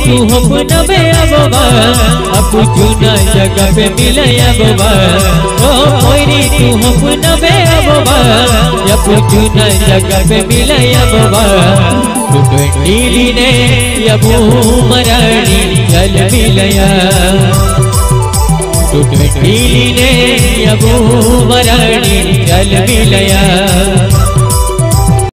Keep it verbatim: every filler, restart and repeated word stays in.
तू अपना में अबवा अब चुना जगह पे मिले अबवा ओ मोरी तू अपना में अबवा अब चुना जगह पे मिले अबवा नीली ने यबू मरानी जल मिलया नीली ने यबू मरानी जल मिलया।